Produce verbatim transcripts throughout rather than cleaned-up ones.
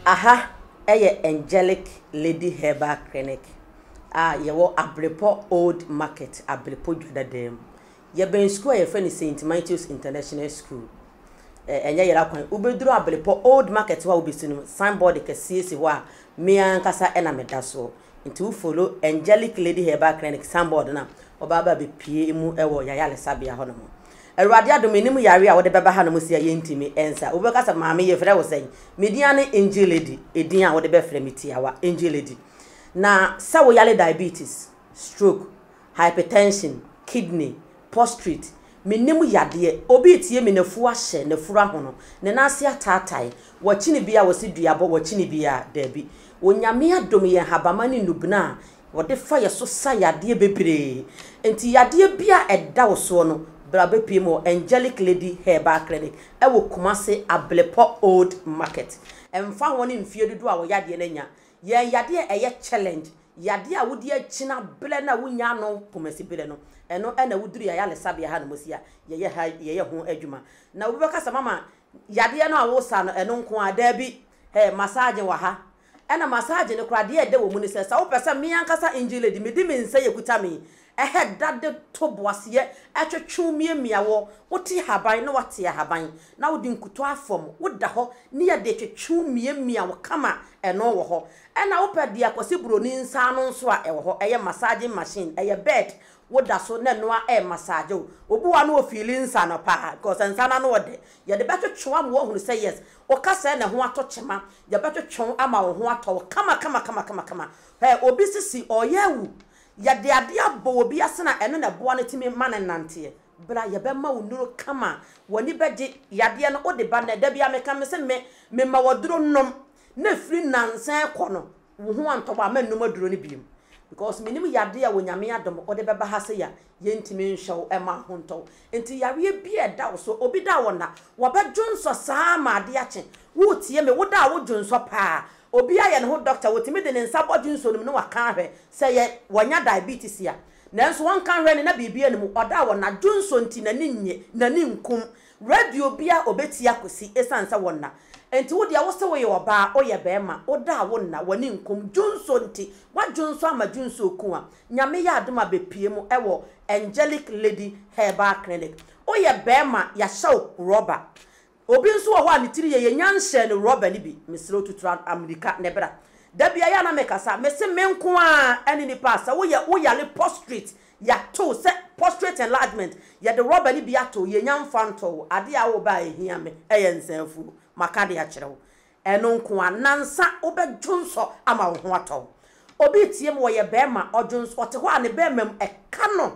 Aha, eye Angelic Lady Herbal Clinic. Ah, ye wo Abrepo Old Market, Abrepo Judadem. Ye ben school ye friend Saint Matthew's International School. Eh, enye yera kwan ubeduru Abrepo Old Market wa obisinu signboard ke siesi ho a me ankasa ena meda so. Nti u follow Angelic Lady Herbal Clinic signboard na obaba be pie mu ewo yayale sabia ho no. Erwade adomenim yare a wode beba ha no musia ye ntimi ensa obekasa maame ye frɛ wo sen media ne Angel Lady edin a wode be frɛ metiawa Angel Lady na sa wo yale diabetes, stroke, hypertension, kidney, prostrate menim yade obi tie me nafu ahye nafura ho no ne na ase ataatai wachi ne bia wose duabo wachi ne bia dabi onyame adom ye habama ne nubna wode fa ye so sa yade bebre enti yade bia eda wo so no brabe pimo Angelic Lady Herbal Clinic e wo Kumase Ablepo Old Market emfa woni mfie dudu a wo yade na nya ye yade eye challenge yade a wodi akina ble na wonya no Kumase bele no eno ena wuduru ya yale sabia ha no mosia ye ye ha ye ye ho adwuma na wo beka sa mama yade no a wo sa no eno nko ada bi eh massage wa ha ena massage ne kra de ede wo mu ne se sa wo pesa me ankasa Angel Lady me di me nsa ye kuta me ehe dade to boase atwetwu miamia wo woti haban na wate haban na wodi nkuto afom woda ho ne ya de twetwu miamia wo kama eno wo ho ena wo pede akwose broni nsa no nso a ewo ho eye massaging machine eye bed woda so na no a e massage obuwa no feeling nsa no pa because nsa na no wode ye de betwetwu am wo hunu say yes o kasa na ho atochema ye betwetwu ama wo ho ato kama kama kama kama kama he obi sisi oyewu yade ade abo obi asena eno na boa ne timi mane nante bra ye be ma wonuro kama woni beje yade no ode ba na da bia meka me se me me ma woduro nom na firi nansan kono wo ho antoba ma nnum aduro ne biem because minim yade a wonyame adom ode beba ha se ya ye ntimi nhwew e ma ho nto enti yare bi e da wo so obi da wo na wo be dwonso saa ma ade ache wo tie me wo da wo dwonso pa obi aye ne ho doctor wotimi de ne nsa bodin so no wa kan hwe se ye wonya diabetes ya nanso won kan hwe ne na bibia ne mu oda wo na dwonso nti na ninye na ninkum radio bia obeti akosi esansa wonna enti wo dia wo se wo ye oba oye bema oda wo na woni nkum dwonso nti wa dwonso ama dwonso okuwa nyame ya adoma bepie mu ewo Angelic Lady Herbal Clinic oye bema ya shaw rubber obi nso ho ani tiri ye nyanhye ne rubber ni bi mesro tutura America nebra da bia ya na mekasa mese menko a eni ni pasa wo ye wo yale prostrate ya to se prostrate enlargement ya the rubber ni bia to ye nyamfa nto ade a wo ba ehia me eye nsanfu maka de a kyerɛw eno nko a nansa obedwonso ama wo ho atɔ obi tie mo ye bema odwonso ote ho ane bema eka no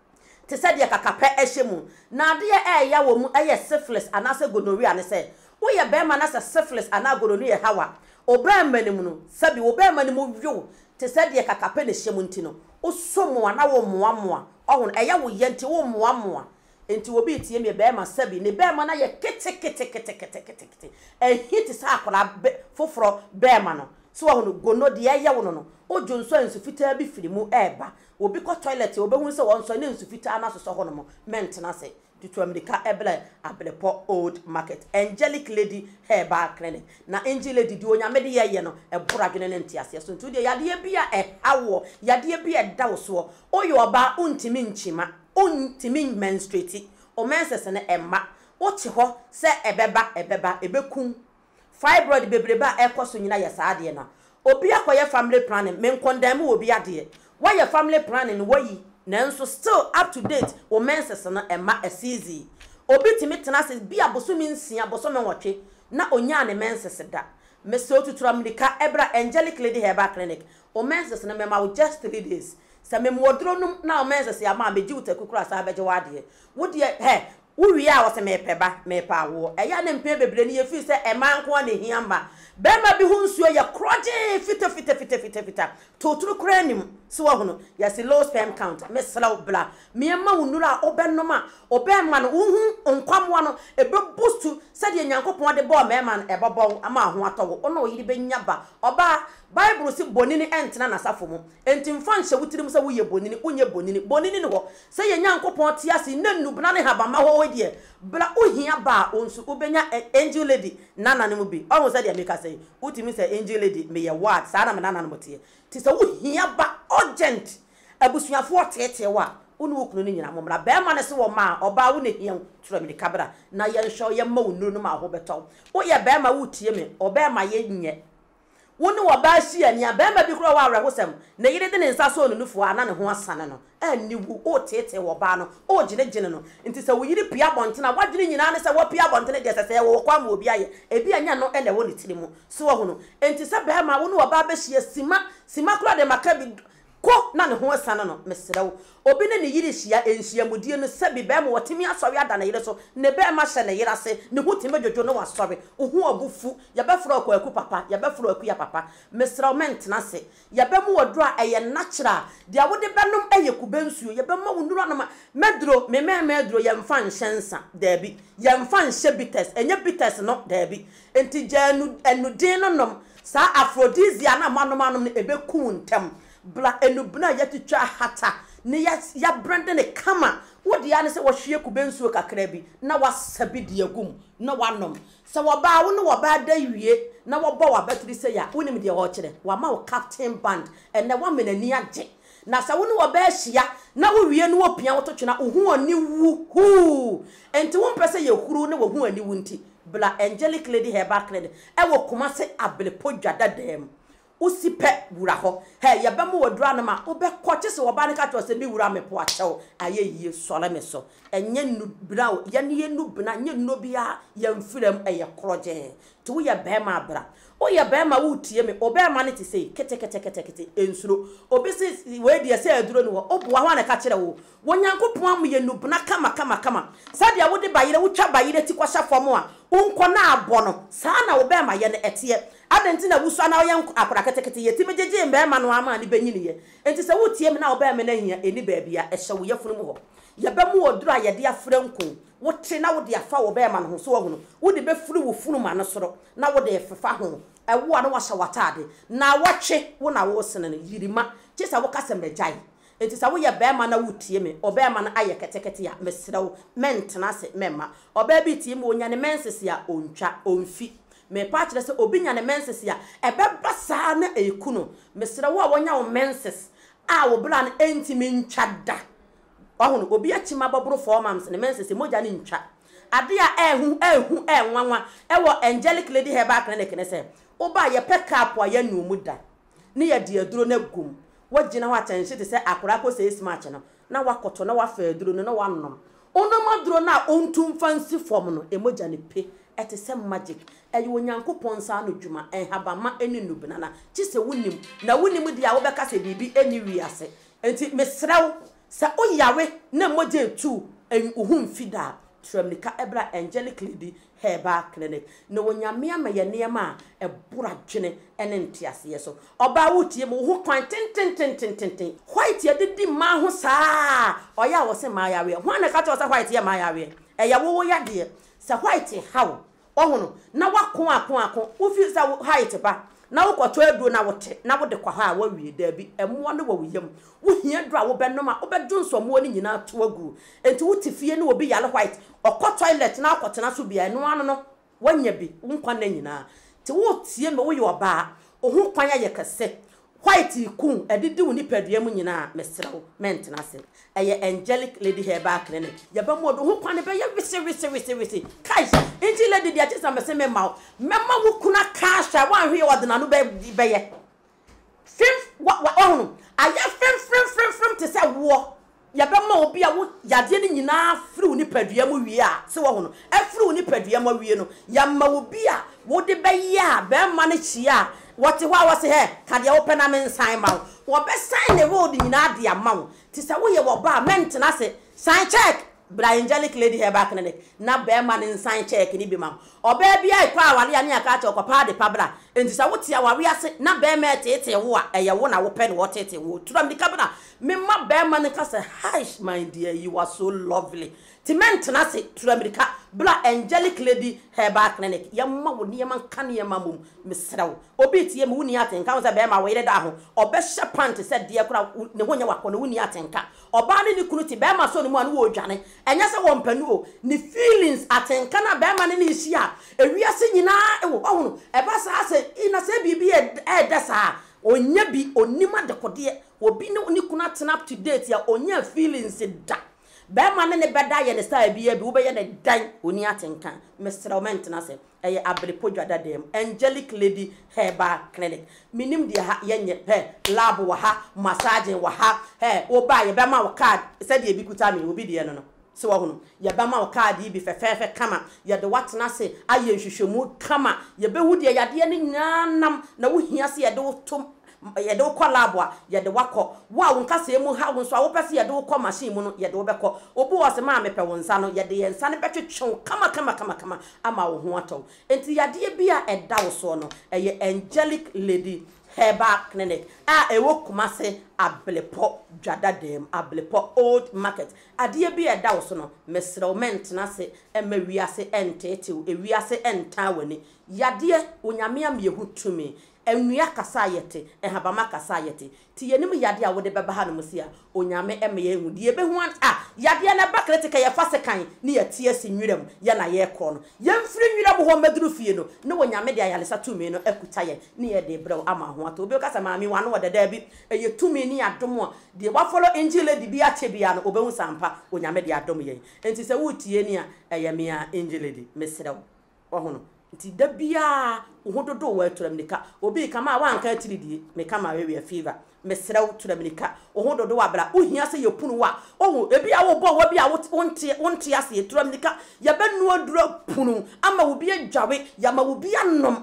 te said ye kakape ehyemu na ade e ya wo mu eye syphilis anase gonorrhea ne se wo ye bema na se syphilis ana gonorrhea hawa obema ne mu no sabi obema ne mu wio te said ye kakape ne hyemu ntino osomo ana wo moa moa ohun eya wo ye nti wo moa moa enti obi tie me bema sabi ne bema na ye kete kete kete kete kete kete e hit sa akora foforo bema no so ohun gono de eya wo no no ojonso ensu fitaa bi firimu eba obi ko toilet obehun se wonso ne ensu fitaa na so ho no mo mentena se tutu America ebele Ablepo Old Market Angelic Lady Herbal Clinic na Angel Lady di onyame de ye no ebora dwene ne ntiase so ntu de yade bia e hawo yade bia da wo so oyo oba untimi nchima untimi menstruate o mensese ne emma oche ho se ebeba ebeba ebekun fibroid bebreba ekoso nyina ye saade na obi akoye family planning men condemn obi ade why your family planning wayi nanso still up to date o mensese na emma asizi obi timi tena se bia bosumi nsia bosome nwotwe na onya ne mensese da mese otutura America ebra Angelic Lady Herbal Clinic o mensese na mema just three days se memodro num na o mensese ya ma beji utakukura sa beje wade wo de he uwi a wo se mepeba mepa wo eya ne mpe bebre ne yefi se emanko na hiamba bema bi hunsuo ya kroje fita fita fita fita fita toturu kranim so wo hono ya se low sperm count mesla bla miema wunura obenoma obema no unhu onkwamwa no ebe boost se de nyankopon de bo mema no ebobon ama ho atowo ono yiri benya ba oba Bible si bonini entena na safo mu enti mfa nhye wutirim se wo ye bonini unye bonini bonini ne ho se ye nyankopon tiase na nubna ne haba ma ho de bla ohia ba onsu ubenya angel lady nana ne mu bi almost said make say utimi say angel lady me ye word sa na me nana no motie ti say ohia ba urgent abusuafo tete wa unu okunu ni nyina momra be ma ne se wo ma oba wo ne hia tura me kabra na ye hwo ye ma onuru no ma ho beto wo ye be ma wutie me oba ma ye nye woni wo ba hia ni be ma bi kro wa awre hosem na yire de ne nsa so onunufo ana ne ho asane no ani wu o tete wo ba no o gine gine no nti se wo yiri pia bontena wadwene nyina ne se wo pia bontene de se se wo kwa ma obi aye ebi anya no ele wo ne tiri mu so wo hono nti se be ma woni wo ba ba hia sima sima kro de makabi ko na ne ho asane no mesrew obi ne ne yiri hia enhia mudie no se bi be ma wotimi asori ada na yire so ne be ma hye ne yira se ne ho timi dwodwo no wasori ohu obufu ya be fro ko aku papa ya be fro aku ya papa mesrew mentena se ya be mu wodro a eye natural dia wode benom eye kubensuo ya be ma wonuru anama medro me me medro ya mfa nhyensa dabi ya mfa nhye bitters enye bitters no dabi enti janu enudin no nom sa aphrodisia na manom anom ne ebe ku ntem bla enubna yatitwa hata ne ya ya brande ne kama wodi ya ne se wo hwie kubensuo kakra bi na wasabi de agum na wanom se wo ba wo ne wo ba da wie na wo bo wa batiri se ya wonim de ho kire wa ma wo captain band ene wa menani age na se wo ne wo ba hia na wo wie no wo pia wo totwena ohu ani wu hu enti wo mpese ye huru ne wo hu ani wu nti bla angelic lady herbal clinic e wo kuma se abele podwada dem usipe wura ho he ye bemu wodura no ma obe koche se wo ba ne ka to se mi wura me po achew aye yie sole me so enye nu bra ye ne ye nu bna nye no bia ye mfiram eye kroje to wo ye be ma bra o ye be ma wo tie me obe ma ne ti sei kete kete kete kete ensuro obi se we die se aduro no obo wa ne ka kire wo wonyankopon am ye nu bna kama kama kama sadia wo de bayire wo twa bayire ti kwasha fom a unko na abono sa na wo be ma ye ne ete adenti na wusu na oye akora ketekete ye time jeje mbe ma no ama ni benyini ye enti se wutie me na oba me na hia eni baabi a ehye wo yefunu mu ho ye be mu oduru a ye de afra nko wo tre na wo de afa wo be ma no so wo no wo de be furu wo funu ma no soro na wo de fefa ho ewo a no wa shawatade na wo twe wo na wo sene no yirima chisa wo kasembe jai enti sa wo ye be ma na wutie me oba ma na aye ketekete ya mesrew mentena se memma oba bi tie me onya ne menses ya ontwa onfi me patire se obinya ne menses ya ebeba saa na ekuno mesre wo a wonya wo menses a wo bla na entimi ntwada ohunu obi achima baboro four months ne menses moja ne ntwa ade a ehu ehu enwanwa ewo angelic lady herbal clinic ne se oba ye pick up a ya nu muda ne ye de aduro na gum wagina ho attention te se akora ko se smart no na wakoto na wafa aduro no na wanom onom aduro na ontum fancy form no emoja ne pe ete se magic eyo onyankopon sa no dwuma enhabama eni nubna na chise wunim na wunim dia wo beka se bibi eni wiase enti mesrew sa oyawe na moje tu en ohun fida tramnika ebra angelic lady herbal clinic no wonyame amaye niema e bura dwene ene ntiase so oba wutie mo ho kwan ten ten ten ten ten white ye didi ma ho saa oya wo se ma yawe ho na ka to sa white ye ma yawe e ya wo wo ya de sa white how ohono na wako ako ako wo fi sa height ba na wo kwato adu na wote na wo de kwa ha wa wie da bi emo no wa wiyam wo hia dru a wo benom a wo bedwo nsomo ni nyina to agu enti wo tifie ne obi yale white okọ toilet na akotena so bia no ano no wanya bi nkwa na nyina ti wo tie me wo ye oba ohun kwanya ye kase white kun edidi wo ni padua mu nyina mesrew mentena se eye angelic lady herbal clinic ye ba modo ho kwane be ye wisi wisi wisi wisi kai inji lady dia chisa me se me ma mema wo kuna kasha wan hwe wodena no be be ye fim wa ohunu aye fim fim fim fim te se wo ye be ma obi a wo yade ni nyina afri wo ni padua mu wie a se wo hono afri wo ni padua mu wie no ya ma obi a wo de be ye a be ma ne chia what wa was he ka dia open am sign ma wo be sign the road nyina dia ma ti se wo ye wo ba mentena se sign check bra angelic lady herbal clinic na be ma ne sign check ni bi ma oba bia ikwa awale ane aka cha okopa de pabra enti se wo ti aware ase na be ma tete wo a eye wo na wo pen wo tete wo turam di kabra me ma be ma ne ka se hi my dear you are so lovely ti mentena se turam di ka bra angelic lady herbal clinic yamma wo ne man kan ye mamum mesrew obi tie me wuni atenka wo se be ma wo yede da ho obe hye pant se de kura ne honya wakọ ne wuni atenka oba ne ni kunu ti be ma so ne mu anu wo dwane enya se wo mpanu o ni feelings atenka na be ma ne ni hia ewiase nyina ewo ohunu e ba sa se ina se bibi e de sa onya bi onima de kode obi ne ni kuna tena up to date ya onya feelings da be ma ne ne beda ye ne style bi ya bi wo be ye ne dan oni atenka mestrament na se eye ablepodwada dem Angelic Lady Herbal Clinic minim dia ha yenye he lab wa ha massage wa ha he wo ba ye be ma wo card se dia bi kuta me obi dia no no se wo hono ye be ma wo card bi fefefe kama ye de watna se aye hwehwemu kama ye be hu dia yade ne nyanam na wo hia se ye de wo tom ye de wo lab ye de wakọ wa wo nka se mu ha wo so a wo pese ye de wo machine mu no ye de wo bekọ obu wo se ma me pe wo nsa no ye de ye nsa ne betwetwe kama kama kama kama ama wo ho atọ enti yade bia eda wo so no eye Angelic Lady Herbal Clinic a ewo kumase ablepo dwada dem ablepo old market ade bia eda wo so no mesrement na se emawiase entetew ewiase enta wani yade onyame am yehu tumi enua kasa yete ehabama kasa yete ti yenim yade a wode beba ha no musia onyame eme ye hu die be hu a yade na ba kritika ye fa sekan ne yete asi nwirem ye na ye kọ no ye mfiri nwirem ho maduru fie no ne wonyame de ayalesa tumi no akuta ye ne ye de brew ama ho ato obi kasa maami wano wode da bi eye tumi ni adom a de wa follow angel lady bi ache bia no obehu sampa onyame de adom ye enti se wutie ni a eye me a angel lady mesrew ohono nti da bia ohododo wa turamnika obi kama wanka tiridi me kama we fever mesrew turamnika ohododo wa bra ohia se yepunu wa ohu ebi a wo bo wa bia wonte wonte ase turamnika ya benu aduro punu ama wo bia dwawe ya ma wo bia nom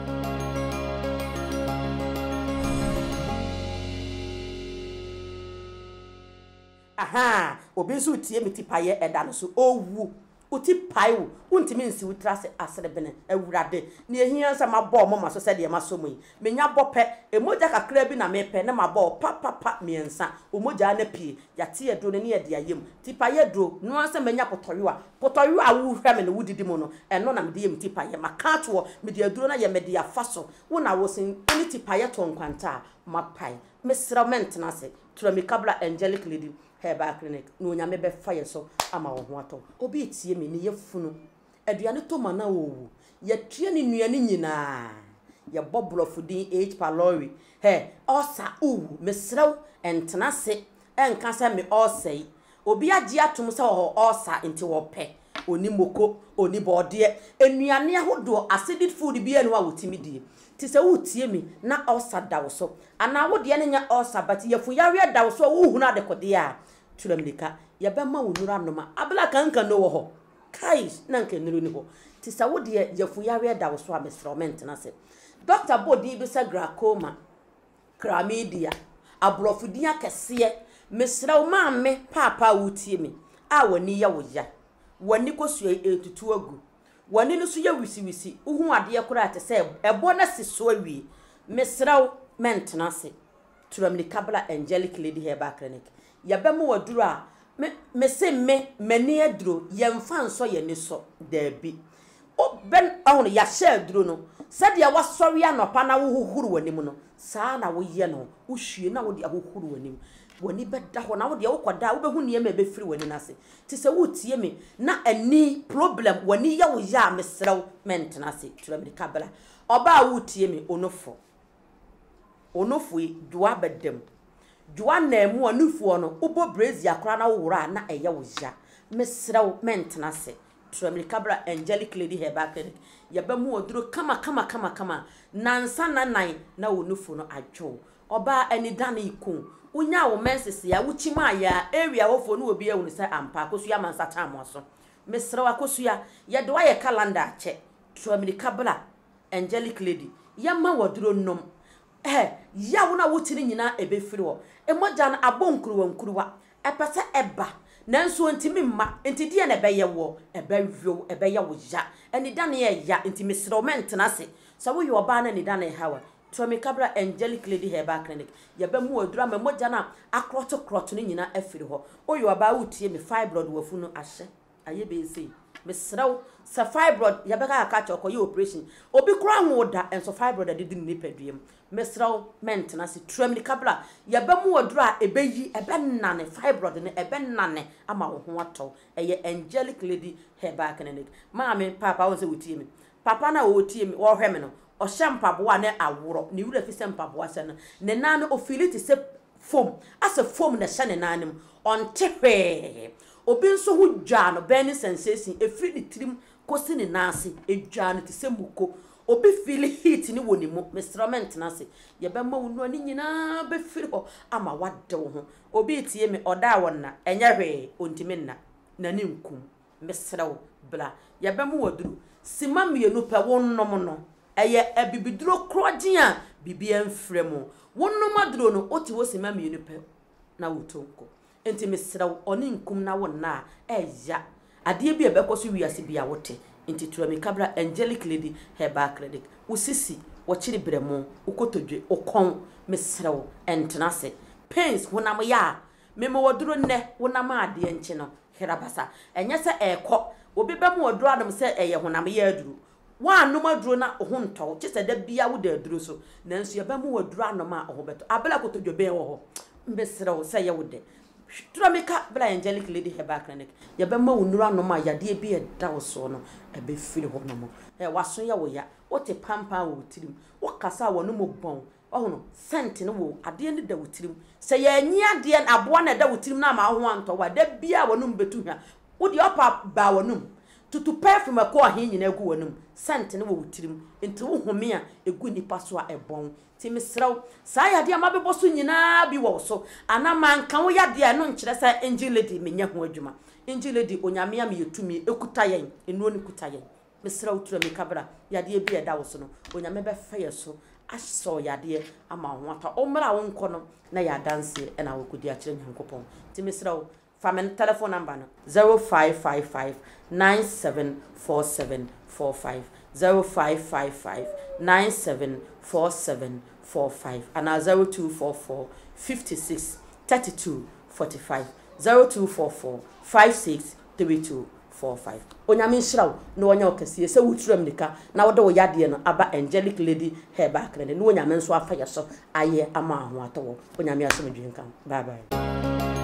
aha obi so tie metipaye eda no so owu uti paiwu untimi nsi utrase asrebene ewurade ne ehia nsa mabọ mo maso se de maso yi menya bope emoja kakra bi na mepe ne mabọ pa pa pa miensa omoja na pie yate edo ne ne de ayem tipaye do no ansa menya potoyoa potoyoa wu hwa me ne wudidi mo no eno na me de yem tipaye makato me de aduro na ye me de afaso wo na wo sin ni tipaye to nkwanta mapai mesrament na se turamikabla Angelic Lady Herbal Clinic no nyame be fire so ama wo ho ato obi tie me ne yefunu aduane to mana owu ye tue ne nuane nyina ye boblofudin H pylori he osa owu mesrew entena se enka se me osei obi agi atom se ho osa enti wo pe oni moko oni bode enuane ahodo acidic food bi enu a wotimi die ti se wutie me na osa dawo so ana wo de ne nya osa but ye fu yawe dawo so wo hunu adekode a turamnika ya be ma wonura noma abla kanka no wo ho kai na nka nuru ni ho ti sa wo de ye fu yawe dawo so a instrument na se doctor body bi sa glaucoma chlamydia abrofudia kese mesra wo ma me papa wutie me a woni ya wo ya woni kosu etutu agu woni no so ya wisi wisi uhu ade kora te se ebo na se so awie mesra wo maintenance turamnika bla Angelic Lady Herbal Clinic ya be mo waduru a me me se me mani aduro ye mfa nso ye ni so da bi o ben ahono ya sha aduro no sadia wasori anopa na wo huhuru wani mu no saa na wo ye no wo hwie na wo de ahohuru wani mu wani beda ho na wo de wo koda wo be hu ne me be firi wani na se ti se wo tie me na ani problem wani ya wo ya mesrew maintenance turamnika bla oba wo tie me onofo onofo duwa bedem duwa na mu onufuo no ubo brazi akora na wura na eye wo ja mesrew maintenance turamnika bla Angelic Lady Herbal Clinic ya ba mu oduro kama kama kama kama nansa na nan na onufu no adwo oba ani dana ikun unya wo menses ya wuchima ya area wofo no obi ewu se ampa akosu ya mansa tamo so mesrew akosu ya ya de wa ye calendar che turamnika bla Angelic Lady ya ma woduro nom eh ya wona wotiri nyina ebefiri wo emoja na abonkuruwa nkuruwa epese eba nanso ntimi mma ntidi na ebeye wo ebewio ebeye wo ja eni dane ye ya ntimi settlement na se so wo yo ba na ni dane hawa turamika bla Angelic Lady Herbal Clinic ya ba mu odura ma emoja na akroto kroto ni nyina afiri ho oyo ba wutie me fibroid wafu no ahye aye be sei mesraw sa fibroid ya beka aka cha okoye operation obi kura nwoda enso fibroid de di ni paduem mesraw maintenance tram ni kabla ya ba mu woduro a ebeyi ebe nane fibroid ne ebe nane ama wo ho ato eye Angelic Lady Herbal Clinic maame papa won se wotie me papa na wotie me wo hwe me no o shampabo ne aworo ni wura fi sempabo ase no ne nane ofiliti se foam as a foam na hye ne nanem onte hwe obi nso hu dwa no burning sensation efiri ni tirim kosi ne nase edwa no te se muko obi feel heat ni woni mu instrument na se ye be ma wonu ani nyina be firi ho ama wade wo ho obi tie me oda wonna enye hwe ontime nna na ni nkum mesrew bla ye be mu waduru sima mienu pe wonnom no eye abibiduro krogen a bibia mfremu wonnom aduro no oti wo sima mienu pe na wotonko enti mesrew oni nkum na wonna eya ade bi ebekoso wiase bia wote enti turami kabra Angelic Lady Herbal Clinic usisi wochiri bremu ukotodwe okon mesrew entenase pains wonam ya memo waduro ne wonam ade enche no herabasa enye se ekọ obi be mu waduro adom se eye honam ya aduru wa anum aduro na ho nto chese da bia wo da aduro so nanso ye be mu waduro anom a ho beto abela kotodwe be wo ho mbesrew se ye wode Turamika bla Angelic Lady Herbal Clinic ya be ma wonura no ma yade bi e da wo so no e be firi ho no mo e waso ya wo ya wote pampa wo tirim wo kasa wo no mo bon ohono sent no wo ade ne da wo tirim se ya nyi ade abo na da wo tirim na ma ho anto wa da bia wo no betu hwa wo di opa ba wo no tutu perfume ko ahin nyina gu wo no sent no wo tirim enti wo home a egu nipa so a e bon timisraw sa yade ama bebo so nyina bi wo so ana manka wo yade no nkire sa Angel Lady menya ho adwuma Angel Lady onyame am yetumi ekuta yen enu oni kuta yen misraw turami kabra yade bi eda wo so no onyame be fa yeso aso yade ama ho ata omra wo nko no na ya dance e na wo kudi a kire nyankopon timisraw family telephone number no zero five five five nine seven four seven four five zero five five five nine seven four seven four five and zero two four four fifty-six thirty-two forty-five zero two four four five six three two four five onyame nshiraw no wonya okase se wuturam nika na wodo yade no aba Angelic Lady Herbal Clinic no onyame nso afa yeso aye ama ho atowo onyame asomdwe nkan bye bye.